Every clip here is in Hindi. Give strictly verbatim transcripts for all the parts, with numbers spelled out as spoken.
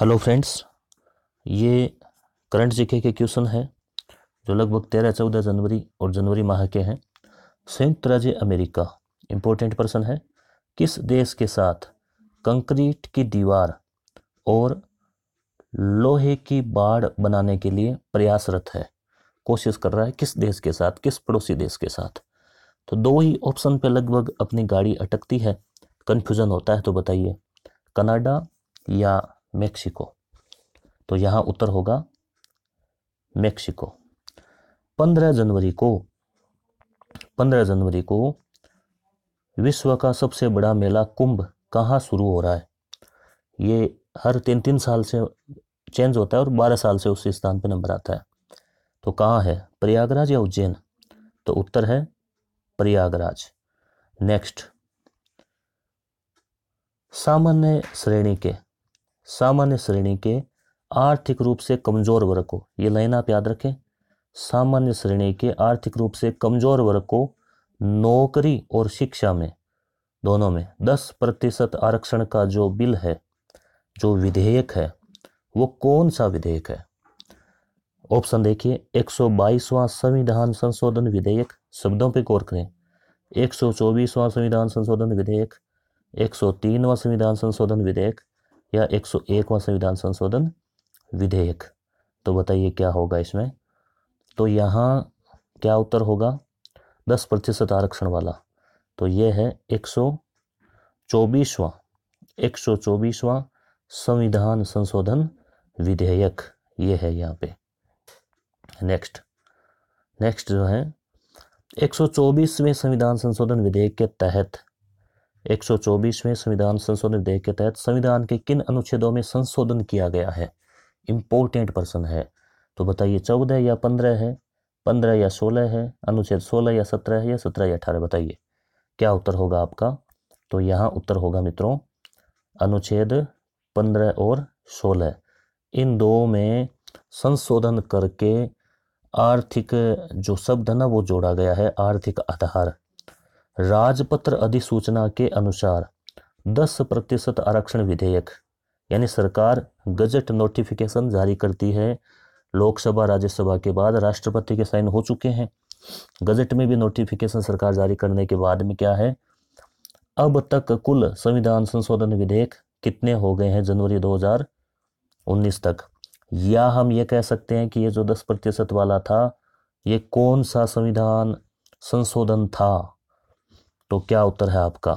हेलो फ्रेंड्स, ये करंट जीके के क्वेश्चन है जो लगभग तेरह चौदह जनवरी और जनवरी माह के हैं। संयुक्त राज्य अमेरिका इम्पोर्टेंट पर्सन है। किस देश के साथ कंक्रीट की दीवार और लोहे की बाड़ बनाने के लिए प्रयासरत है, कोशिश कर रहा है? किस देश के साथ, किस पड़ोसी देश के साथ? तो दो ही ऑप्शन पे लगभग अपनी गाड़ी अटकती है, कन्फ्यूजन होता है। तो बताइए, कनाडा या मेक्सिको? तो यहाँ उत्तर होगा मेक्सिको। पंद्रह जनवरी को पंद्रह जनवरी को विश्व का सबसे बड़ा मेला कुंभ कहाँ शुरू हो रहा है? ये हर तीन तीन साल से चेंज होता है और बारह साल से उसी स्थान पे नंबर आता है। तो कहाँ है, प्रयागराज या उज्जैन? तो उत्तर है प्रयागराज। नेक्स्ट, सामान्य श्रेणी के सामान्य श्रेणी के आर्थिक रूप से कमजोर वर्ग को, ये लाइन आप याद रखें, सामान्य श्रेणी के आर्थिक रूप से कमजोर वर्ग को नौकरी और शिक्षा में दोनों में दस प्रतिशत आरक्षण का जो बिल है, जो विधेयक है, वो कौन सा विधेयक है? ऑप्शन देखिए, एक सौ बाईसवां संविधान संशोधन विधेयक, शब्दों पे गौर करें, एक सौ चौबीसवां संविधान संशोधन विधेयक, एक सौ तीनवां संविधान संशोधन विधेयक या एक सौ एकवां संविधान संशोधन विधेयक? तो बताइए क्या होगा इसमें? तो यहाँ क्या उत्तर होगा? दस प्रतिशत आरक्षण वाला। तो ये है एक सौ चौबीसवां एक सौ चौबीसवां संविधान संशोधन विधेयक, ये है यहाँ पे। नेक्स्ट नेक्स्ट जो है एक सौ चौबीसवें संविधान संशोधन विधेयक के तहत एक सौ चौबीसवें संविधान संशोधन विधेयक के तहत संविधान के किन अनुच्छेदों में संशोधन किया गया है? इंपॉर्टेंट पर्सन है। तो बताइए, चौदह या पंद्रह है, पंद्रह या सोलह है, अनुच्छेद सोलह या सत्रह है, या सत्रह या अठारह? बताइए क्या उत्तर होगा आपका? तो यहाँ उत्तर होगा मित्रों अनुच्छेद पंद्रह और सोलह। इन दो में संशोधन करके आर्थिक जो शब्द है ना वो जोड़ा गया है, आर्थिक आधार। राजपत्र अधिसूचना के अनुसार दस प्रतिशत आरक्षण विधेयक, यानी सरकार गजट नोटिफिकेशन जारी करती है, लोकसभा राज्यसभा के बाद राष्ट्रपति के साइन हो चुके हैं। गजट में भी नोटिफिकेशन सरकार जारी करने के बाद में क्या है, अब तक कुल संविधान संशोधन विधेयक कितने हो गए हैं जनवरी दो हज़ार उन्नीस तक? या हम ये कह सकते हैं कि ये जो दस प्रतिशत वाला था, ये कौन सा संविधान संशोधन था? तो क्या उत्तर है आपका?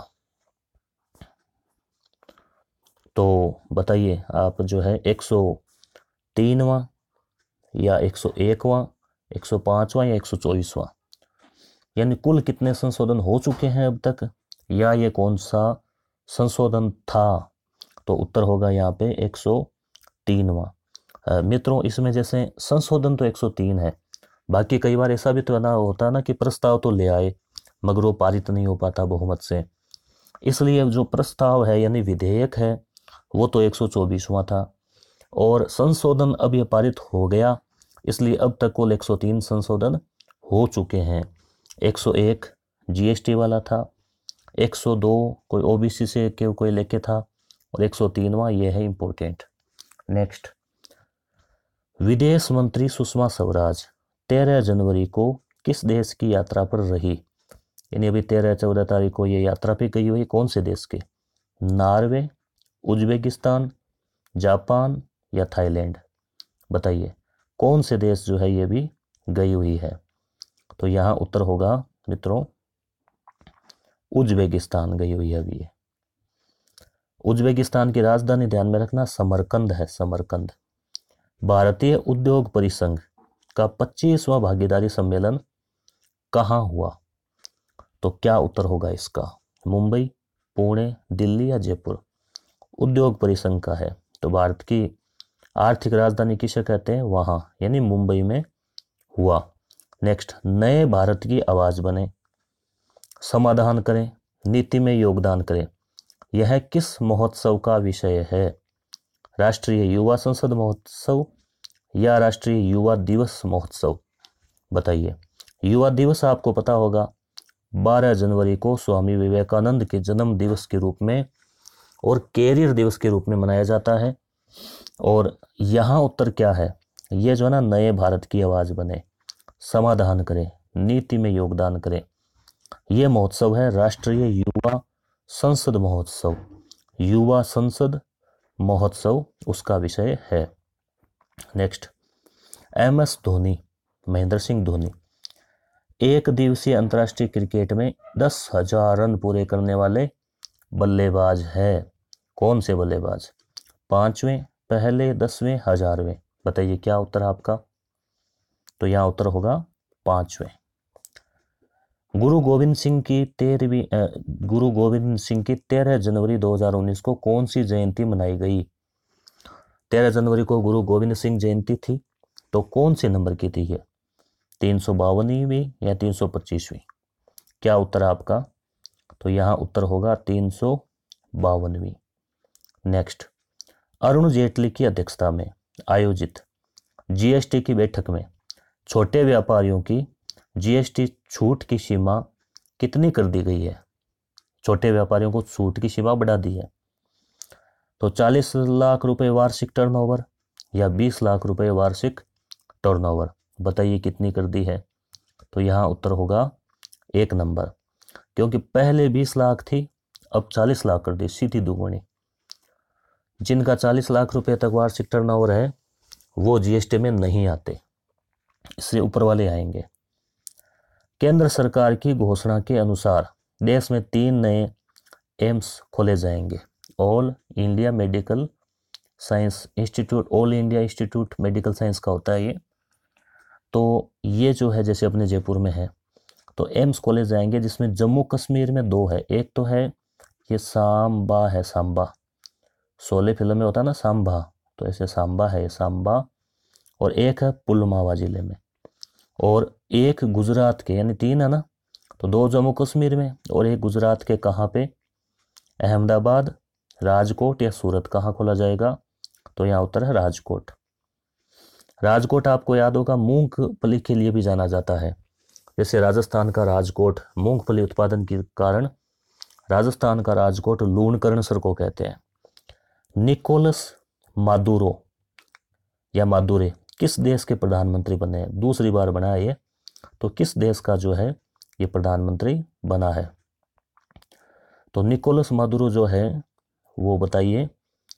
तो बताइए आप, जो है एक सौ तीनवां या एक सौ एकवां, एक सौ पाँचवां या एक सौ चौबीसवां? यानी कुल कितने संशोधन हो चुके हैं अब तक, या ये कौन सा संशोधन था? तो उत्तर होगा यहाँ पे एक सौ तीनवां। मित्रों, इसमें जैसे संशोधन तो एक सौ तीन है, बाकी कई बार ऐसा भी तो ना होता ना कि प्रस्ताव तो ले आए मगर वो पारित नहीं हो पाता बहुमत से, इसलिए जो प्रस्ताव है यानी विधेयक है वो तो एक सौ चौबीसवां था, और संशोधन अब ये पारित हो गया, इसलिए अब तक कुल एक सौ तीन संशोधन हो चुके हैं। एक सौ एक जीएसटी वाला था, एक सौ दो कोई ओबीसी से के कोई लेके था, और एक सौ तीनवां ये है इम्पोर्टेंट। नेक्स्ट, विदेश मंत्री सुषमा स्वराज तेरह जनवरी को किस देश की यात्रा पर रही? यानी अभी तेरह चौदह तारीख को ये यात्रा पे गई हुई, कौन से देश के? नॉर्वे, उज्बेकिस्तान, जापान या थाईलैंड? बताइए कौन से देश जो है ये भी गई हुई है? तो यहाँ उत्तर होगा मित्रों उज्बेकिस्तान गई हुई है अभी ये। उज्बेकिस्तान की राजधानी ध्यान में रखना समरकंद है, समरकंद। भारतीय उद्योग परिसंघ का पच्चीसवां भागीदारी सम्मेलन कहाँ हुआ? तो क्या उत्तर होगा इसका? मुंबई, पुणे, दिल्ली या जयपुर? उद्योग परिसंघ का है, तो भारत की आर्थिक राजधानी किसे कहते हैं? वहां, यानी मुंबई में हुआ। नेक्स्ट, नए भारत की आवाज बने, समाधान करें, नीति में योगदान करें, यह किस महोत्सव का विषय है? राष्ट्रीय युवा संसद महोत्सव या राष्ट्रीय युवा दिवस महोत्सव? बताइए। युवा दिवस आपको पता होगा बारह जनवरी को स्वामी विवेकानंद के जन्म दिवस के रूप में और कैरियर दिवस के रूप में मनाया जाता है। और यहाँ उत्तर क्या है, ये जो है ना, नए भारत की आवाज़ बने, समाधान करे, नीति में योगदान करे। ये महोत्सव है राष्ट्रीय युवा संसद महोत्सव, युवा संसद महोत्सव उसका विषय है। Next, M S Dhoni, Mahendra Singh Dhoni एक दिवसीय अंतर्राष्ट्रीय क्रिकेट में दस हजार रन पूरे करने वाले बल्लेबाज है। कौन से बल्लेबाज? पांचवें, पहले, दसवें, हजारवें? बताइए क्या उत्तर है आपका? तो यहाँ उत्तर होगा पांचवें। गुरु गोविंद सिंह की तेरहवीं गुरु गोविंद सिंह की तेरह जनवरी दो हज़ार उन्नीस को कौन सी जयंती मनाई गई? तेरह जनवरी को गुरु गोविंद सिंह जयंती थी, तो कौन से नंबर की थी ये? तीन सौ बावनवीं या तीन सौ पच्चीसवीं? क्या उत्तर है आपका? तो यहाँ उत्तर होगा तीन सौ बावनवीं। नेक्स्ट, अरुण जेटली की अध्यक्षता में आयोजित जीएसटी की बैठक में छोटे व्यापारियों की जीएसटी छूट की सीमा कितनी कर दी गई है? छोटे व्यापारियों को छूट की सीमा बढ़ा दी है, तो चालीस लाख रुपए वार्षिक टर्नओवर या बीस लाख रुपए वार्षिक टर्नओवर? बताइए कितनी कर दी है? तो यहाँ उत्तर होगा एक नंबर, क्योंकि पहले बीस लाख थी, अब चालीस लाख कर दी, सीधी दुगुनी। जिनका चालीस लाख रुपए तक वार्षिक टर्नओवर है वो जीएसटी में नहीं आते, इससे ऊपर वाले आएंगे। केंद्र सरकार की घोषणा के अनुसार देश में तीन नए एम्स खोले जाएंगे। All India medical science institute, all India institute medical science का होता है ये। तो ये जो है जैसे अपने जयपुर में है, तो एम्स खोले जाएंगे, जिसमें जम्मू कश्मीर में दो है। एक तो है ये सांबा है, सांबा, शोले फिल्म में होता है ना सांबा, तो ऐसे सांबा है, सांबा। और एक है पुलवामा जिले में, और एक गुजरात के, यानी तीन है ना, तो दो जम्मू कश्मीर में और एक गुजरात के। कहाँ पे? अहमदाबाद, राजकोट या सूरत? कहाँ खोला जाएगा? तो यहाँ उत्तर है राजकोट। राजकोट आपको याद होगा मूंगफली के लिए भी जाना जाता है। जैसे राजस्थान का राजकोट मूंगफली उत्पादन के कारण राजस्थान का राजकोट लूणकरणसर को कहते हैं। निकोलस मादुरो या मादुरे किस देश के प्रधानमंत्री बने हैं? दूसरी बार बना है ये, तो किस देश का जो है ये प्रधानमंत्री बना है? तो निकोलस मादुरो जो है वो बताइए,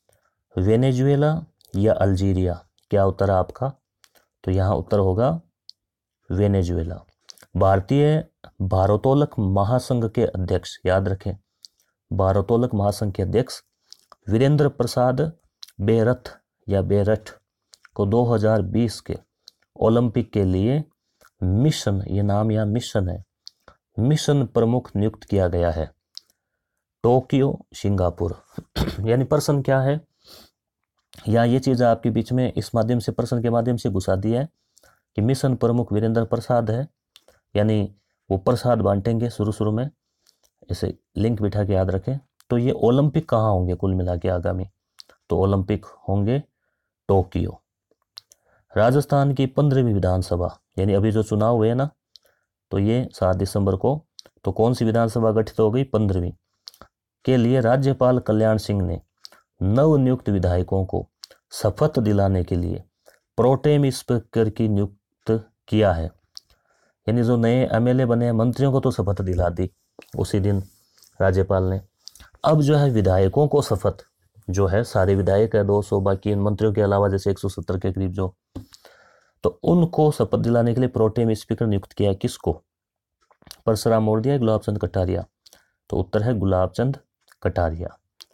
वेनेजुएला या अल्जीरिया? क्या उत्तर है आपका? तो यहाँ उत्तर होगा वेनेजुएला। भारतीय भारोत्तोलक महासंघ के अध्यक्ष, याद रखें, भारोत्तोलक महासंघ के अध्यक्ष वीरेंद्र प्रसाद बेरथ या बेरठ को दो हज़ार बीस के ओलंपिक के लिए मिशन, ये नाम या मिशन है, मिशन प्रमुख नियुक्त किया गया है। Tokyo, Singapore. यानी प्रश्न क्या है, या ये चीज़ आपके बीच में इस माध्यम से, प्रश्न के माध्यम से घुसा दी है कि मिशन प्रमुख वीरेंद्र प्रसाद है, यानी वो प्रसाद बांटेंगे शुरू शुरू में, इसे लिंक बिठा के याद रखें। तो ये ओलंपिक कहाँ होंगे कुल मिला के आगामी? तो ओलंपिक होंगे टोक्यो। राजस्थान की पंद्रहवीं विधानसभा, यानी अभी जो चुनाव हुए ना, तो ये सात दिसंबर को, तो कौन सी विधानसभा गठित हो गई? पंद्रहवीं। के लिए राज्यपाल कल्याण सिंह ने नवनियुक्त विधायकों को शपथ दिलाने के लिए प्रोटेम स्पीकर की नियुक्त किया है। यानी जो नए एमएलए बने हैं, मंत्रियों को तो शपथ दिला दी उसी दिन राज्यपाल ने। अब जो है विधायकों को शपथ, जो है सारे विधायक है दो सौ, बाकी इन मंत्रियों के अलावा जैसे एक सौ सत्तर के करीब जो, तो उनको शपथ दिलाने के लिए प्रोटेम स्पीकर नियुक्त किया। किसको? परशुराम मौर्य या गुलाब चंद कटारिया? तो उत्तर है गुलाब चंद कटारिया।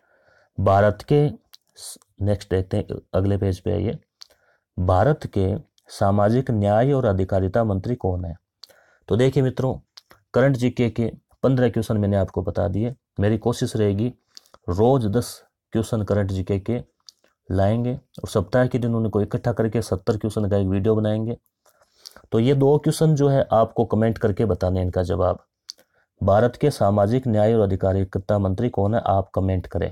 भारत के, नेक्स्ट देखते हैं अगले पेज पे आइए, भारत के सामाजिक न्याय और अधिकारिता मंत्री कौन है? तो देखिए मित्रों, करंट जीके के पंद्रह क्वेश्चन मैंने आपको बता दिए। मेरी कोशिश रहेगी रोज दस क्वेश्चन करंट जीके के लाएंगे, और सप्ताह के दिन उनको इकट्ठा करके सत्तर क्वेश्चन का एक वीडियो बनाएंगे। तो ये दो क्वेश्चन जो है आपको कमेंट करके बताने इनका जवाब। भारत के सामाजिक न्याय और अधिकारिता मंत्री कौन है, आप कमेंट करें।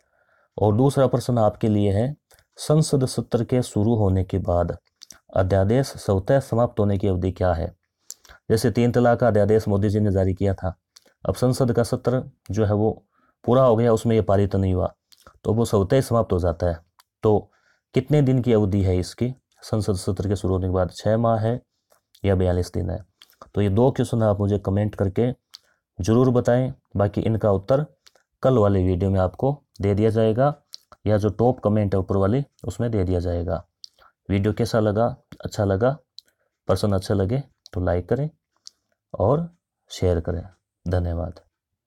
और दूसरा प्रश्न आपके लिए है, संसद सत्र के शुरू होने के बाद अध्यादेश स्वतः समाप्त होने की अवधि क्या है? जैसे तीन तलाक का अध्यादेश मोदी जी ने जारी किया था, अब संसद का सत्र जो है वो पूरा हो गया, उसमें ये पारित नहीं हुआ, तो वो स्वतः समाप्त हो जाता है। तो कितने दिन की अवधि है इसकी, संसद सत्र के शुरू होने के बाद छः माह है या बयालीस दिन है। तो ये दो क्वेश्चन आप मुझे कमेंट करके ज़रूर बताएं। बाकी इनका उत्तर कल वाले वीडियो में आपको दे दिया जाएगा, या जो टॉप कमेंट है ऊपर वाली उसमें दे दिया जाएगा। वीडियो कैसा लगा, अच्छा लगा, प्रश्न अच्छे लगे तो लाइक करें और शेयर करें। धन्यवाद।